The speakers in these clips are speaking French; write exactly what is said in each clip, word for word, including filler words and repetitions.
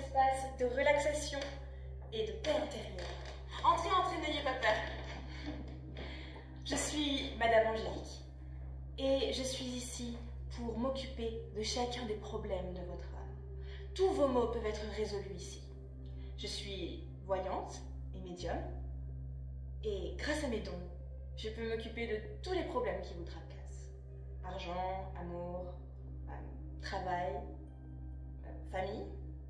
espace de relaxation et de paix intérieure. Entrez, entrez, n'ayez pas peur. Je suis Madame Angélique et je suis ici pour m'occuper de chacun des problèmes de votre âme. Tous vos maux peuvent être résolus ici. Je suis voyante et médium et grâce à mes dons, je peux m'occuper de tous les problèmes qui vous tracassent. Argent, amour, euh, travail, euh, famille.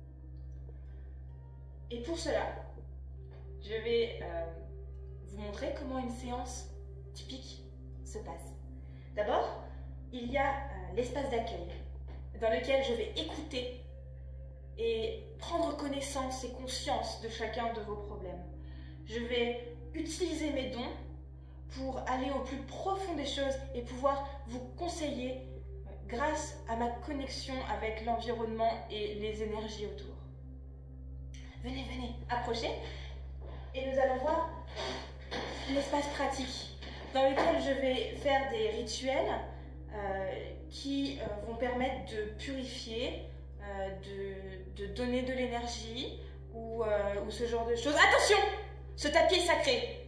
Et pour cela, je vais euh, vous montrer comment une séance typique se passe. D'abord, il y a euh, l'espace d'accueil dans lequel je vais écouter et prendre connaissance et conscience de chacun de vos problèmes. Je vais utiliser mes dons pour aller au plus profond des choses et pouvoir vous conseiller grâce à ma connexion avec l'environnement et les énergies autour. Venez, venez, approchez et nous allons voir l'espace pratique dans lequel je vais faire des rituels euh, qui euh, vont permettre de purifier, euh, de, de donner de l'énergie ou, euh, ou ce genre de choses. Attention! Ce tapis est sacré!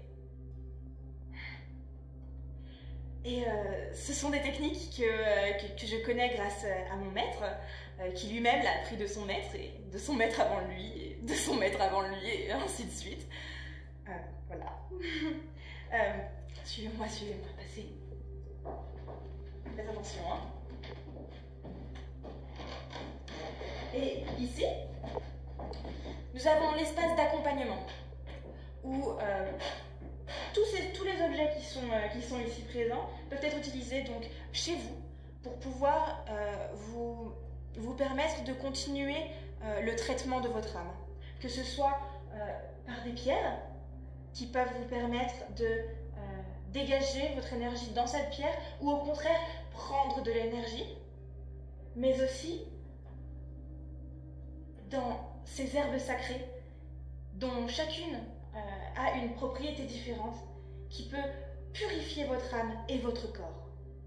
Et euh, ce sont des techniques que, euh, que, que je connais grâce à mon maître, euh, qui lui-même l'a appris de son maître, et de son maître avant lui, et de son maître avant lui, et ainsi de suite. Euh, voilà. euh, suivez-moi, suivez-moi, passez. Faites attention, hein. Et ici, nous avons l'espace d'accompagnement, où euh, tous, ces, tous les objets qui sont, euh, qui sont ici présents peuvent être utilisés donc chez vous pour pouvoir euh, vous, vous permettre de continuer euh, le traitement de votre âme. Que ce soit euh, par des pierres qui peuvent vous permettre de euh, dégager votre énergie dans cette pierre ou au contraire prendre de l'énergie, mais aussi dans ces herbes sacrées dont chacune euh, a une propriété différente qui peut purifier votre âme et votre corps.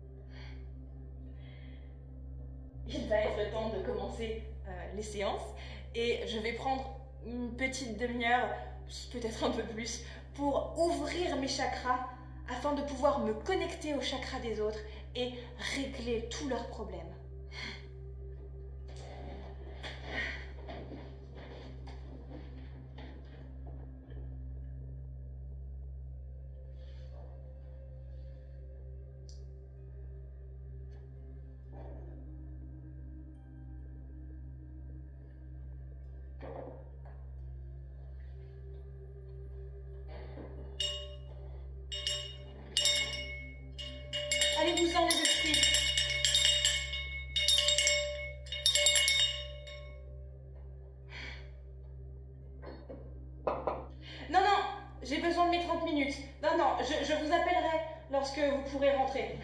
Il va être temps de commencer euh, les séances et je vais prendre une petite demi-heure, peut-être un peu plus, pour ouvrir mes chakras afin de pouvoir me connecter aux chakras des autres et régler tous leurs problèmes. Allez-vous-en les esprits. Non, non, j'ai besoin de mes trente minutes. Non, non, je, je vous appellerai lorsque vous pourrez rentrer.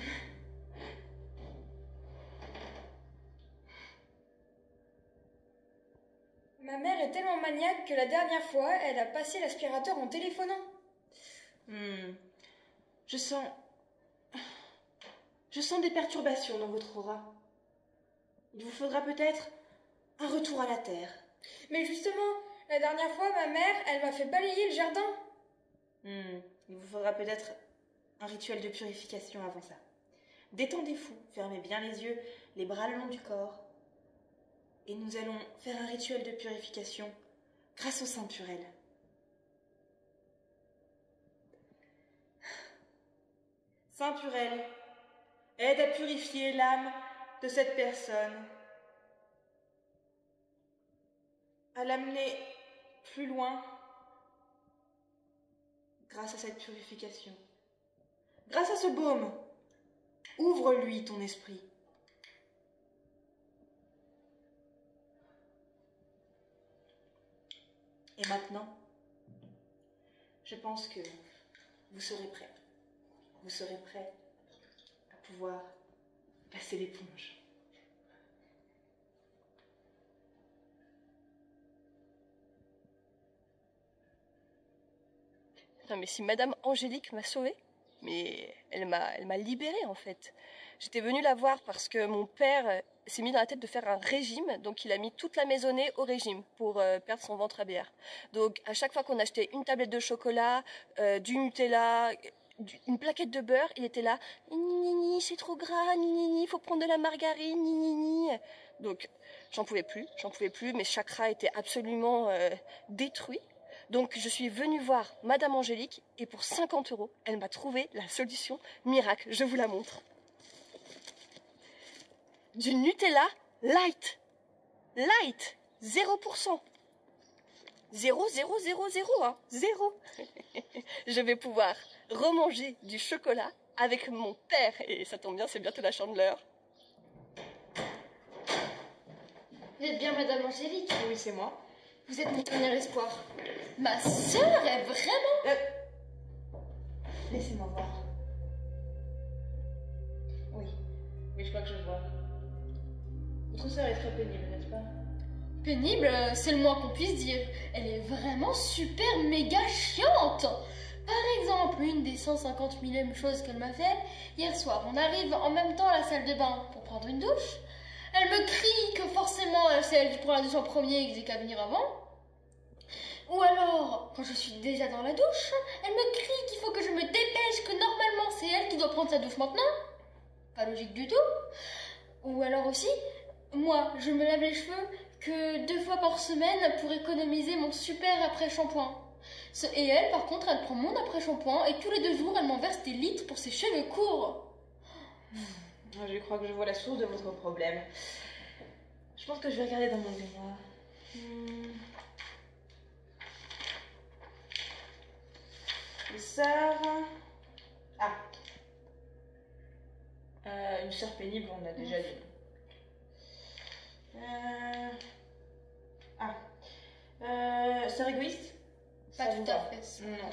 Ma mère est tellement maniaque que la dernière fois, elle a passé l'aspirateur en téléphonant. Hmm. Je sens... Je sens des perturbations dans votre aura. Il vous faudra peut-être un retour à la terre. Mais justement, la dernière fois, ma mère, elle m'a fait balayer le jardin. Hmm. Il vous faudra peut-être un rituel de purification avant ça. Détendez-vous, fermez bien les yeux, les bras le long du corps. Et nous allons faire un rituel de purification grâce au Saint Purel. Saint Purel, aide à purifier l'âme de cette personne, à l'amener plus loin grâce à cette purification. Grâce à ce baume, ouvre-lui ton esprit. Et maintenant, je pense que vous serez prêts. Vous serez prêts à pouvoir passer l'éponge. Non mais si Madame Angélique m'a sauvée, mais elle m'a elle m'a libérée en fait. J'étais venue la voir parce que mon père s'est mis dans la tête de faire un régime, donc il a mis toute la maisonnée au régime pour euh, perdre son ventre à bière. Donc à chaque fois qu'on achetait une tablette de chocolat, euh, du Nutella, du, une plaquette de beurre, il était là, ni ni ni, c'est trop gras, ni ni ni, faut prendre de la margarine, ni ni ni. Donc j'en pouvais plus, j'en pouvais plus, mes chakras étaient absolument euh, détruits. Donc je suis venue voir Madame Angélique et pour cinquante euros, elle m'a trouvé la solution miracle. Je vous la montre. Du Nutella light. Light. zéro pour cent. zéro, zéro, zéro, zéro, hein. Zéro. Je vais pouvoir remanger du chocolat avec mon père. Et ça tombe bien, c'est bientôt la chandeleur. Vous êtes bien Madame Angélique? Oui, c'est moi. Vous êtes mon dernier espoir. Ma sœur est vraiment... Euh... Laissez-moi voir. Oui. Oui, je crois que je vois. Votre sœur est très pénible, n'est-ce pas? Pénible, c'est le moins qu'on puisse dire. Elle est vraiment super méga chiante. Par exemple, une des cent cinquante millième choses qu'elle m'a fait, hier soir, on arrive en même temps à la salle de bain pour prendre une douche. Elle me crie que forcément c'est elle qui prend la douche en premier et que j'ai qu'à venir avant. Ou alors, quand je suis déjà dans la douche, elle me crie qu'il faut que je me dépêche, que normalement c'est elle qui doit prendre sa douche maintenant. Pas logique du tout. Ou alors aussi, moi, je me lave les cheveux que deux fois par semaine pour économiser mon super après-shampoing. Et elle, par contre, elle prend mon après-shampoing et tous les deux jours, elle m'en verse des litres pour ses cheveux courts. Je crois que je vois la source de votre problème. Je pense que je vais regarder dans mon mémoire. Hmm. Une sœur... Ah. Euh, une sœur pénible, on a déjà dit. Euh... Ah. Euh, sœur égoïste? Pas Ça tout vous à va? fait. Non.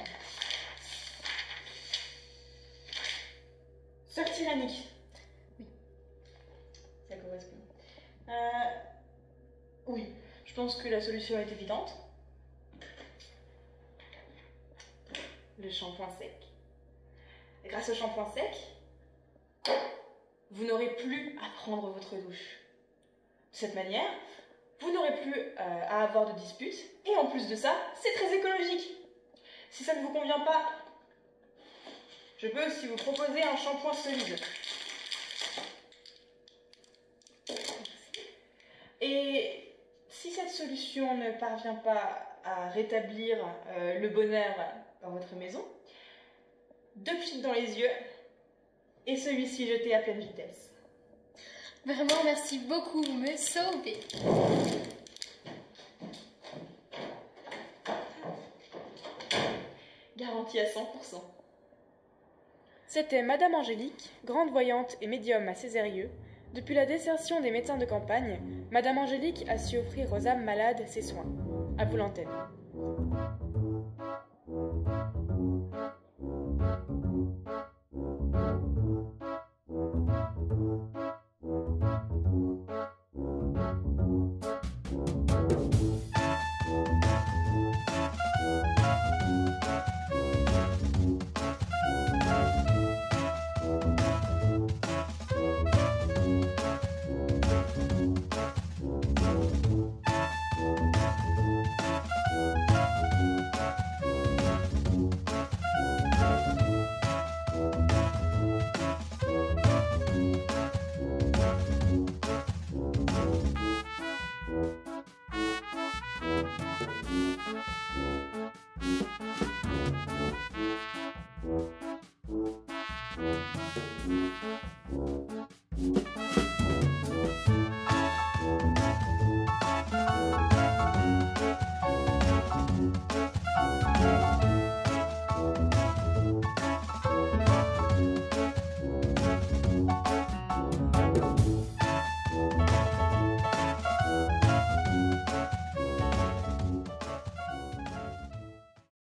Sœur tyrannique? Oui. Ça correspond. Euh... Oui, je pense que la solution est évidente. Le shampoing sec. Grâce au shampoing sec, vous n'aurez plus à prendre votre douche. De cette manière, vous n'aurez plus euh, à avoir de disputes. Et en plus de ça, c'est très écologique. Si ça ne vous convient pas, je peux aussi vous proposer un shampoing solide. Et si cette solution ne parvient pas à rétablir euh, le bonheur dans votre maison, deux pchits dans les yeux et celui-ci jeté à pleine vitesse. Vraiment, merci beaucoup, vous me sauvez. Garantie à cent pour cent. C'était Madame Angélique, grande voyante et médium à Césarieux. Depuis la désertion des médecins de campagne, Madame Angélique a su offrir aux âmes malades ses soins. À vous l'antenne.